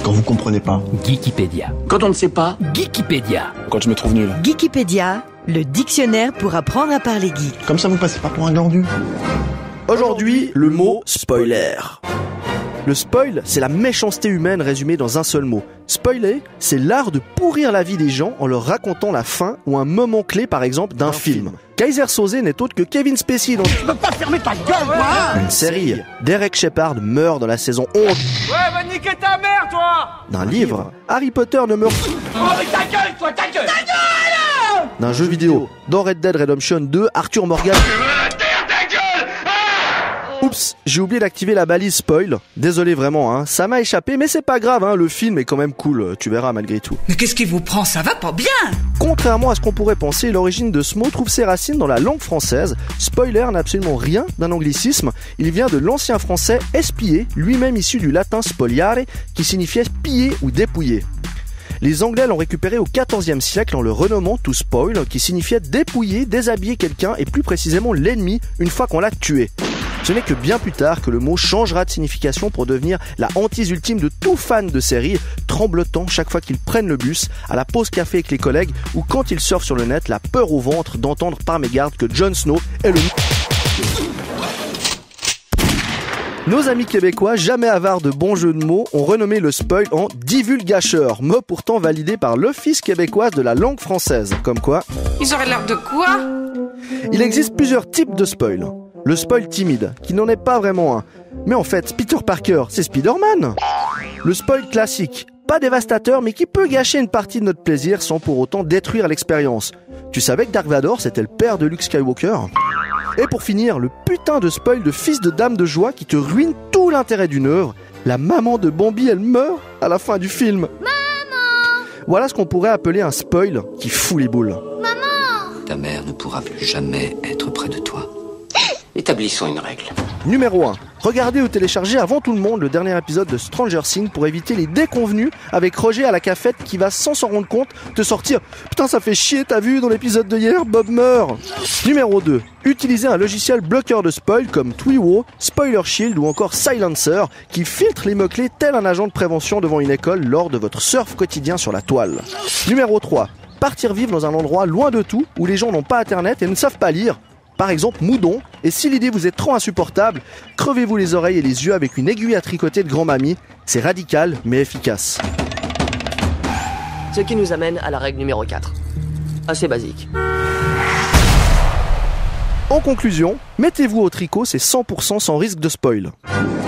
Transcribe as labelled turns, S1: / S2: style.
S1: Quand vous comprenez pas.
S2: Geekipédia.
S3: Quand on ne sait pas.
S2: Geekipédia.
S1: Quand je me trouve nul.
S4: Geekipédia, le dictionnaire pour apprendre à parler geek.
S1: Comme ça vous passez pas pour un glandu.
S5: Aujourd'hui, le mot spoiler. Le spoil, c'est la méchanceté humaine résumée dans un seul mot. Spoiler, c'est l'art de pourrir la vie des gens en leur racontant la fin ou un moment clé, par exemple, d'un film. Kaiser Soze n'est autre que Kevin Spacey dans...
S3: Tu peux pas fermer ta gueule, quoi!
S5: Une série. Derek Shepherd meurt dans la saison 11.
S6: Ouais, va niquer ta mère, toi!
S5: D'un livre. Harry Potter ne meurt...
S6: Oh, mais ta gueule, toi, ta gueule! Ta gueule!
S5: D'un jeu vidéo. Dans Red Dead Redemption 2, Arthur Morgan... Oups, j'ai oublié d'activer la balise spoil. Désolé vraiment, hein. Ça m'a échappé, mais c'est pas grave, hein. Le film est quand même cool, tu verras malgré tout.
S7: Mais qu'est-ce qui vous prend? Ça va pas bien!
S5: Contrairement à ce qu'on pourrait penser, l'origine de ce mot trouve ses racines dans la langue française. Spoiler n'a absolument rien d'un anglicisme. Il vient de l'ancien français espier, lui-même issu du latin spoliare, qui signifiait piller ou dépouiller. Les Anglais l'ont récupéré au XIVe siècle en le renommant to spoil, qui signifiait dépouiller, déshabiller quelqu'un et plus précisément l'ennemi une fois qu'on l'a tué. Ce n'est que bien plus tard que le mot changera de signification pour devenir la hantise ultime de tout fan de série, tremblotant chaque fois qu'ils prennent le bus, à la pause café avec les collègues ou quand ils surfent sur le net, la peur au ventre d'entendre par mégarde que Jon Snow est le... Nos amis québécois, jamais avares de bons jeux de mots, ont renommé le spoil en divulgacheur, mot pourtant validé par l'Office québécoise de la langue française. Comme quoi...
S7: Ils auraient l'air de quoi?
S5: Il existe plusieurs types de spoil. Le spoil timide, qui n'en est pas vraiment un. Mais en fait, Peter Parker, c'est Spider-Man. Le spoil classique, pas dévastateur, mais qui peut gâcher une partie de notre plaisir sans pour autant détruire l'expérience. Tu savais que Dark Vador, c'était le père de Luke Skywalker? Et pour finir, le putain de spoil de fils de dame de joie qui te ruine tout l'intérêt d'une œuvre. La maman de Bambi, elle meurt à la fin du film.
S8: Maman!
S5: Voilà ce qu'on pourrait appeler un spoil qui fout les boules.
S8: Maman!
S3: Ta mère ne pourra plus jamais être près de toi. Établissons une règle.
S5: Numéro 1. Regardez ou téléchargez avant tout le monde le dernier épisode de Stranger Things pour éviter les déconvenus avec Roger à la cafette qui va sans s'en rendre compte te sortir « Putain ça fait chier, t'as vu dans l'épisode de hier, Bob meurt !» Numéro 2. Utilisez un logiciel bloqueur de spoil comme Twiwo, Spoiler Shield ou encore Silencer qui filtre les mots-clés tel un agent de prévention devant une école lors de votre surf quotidien sur la toile. Numéro 3. Partir vivre dans un endroit loin de tout où les gens n'ont pas internet et ne savent pas lire. Par exemple, Moudon, et si l'idée vous est trop insupportable, crevez-vous les oreilles et les yeux avec une aiguille à tricoter de grand-mamie. C'est radical, mais efficace.
S9: Ce qui nous amène à la règle numéro 4. Assez basique.
S5: En conclusion, mettez-vous au tricot, c'est 100% sans risque de spoil.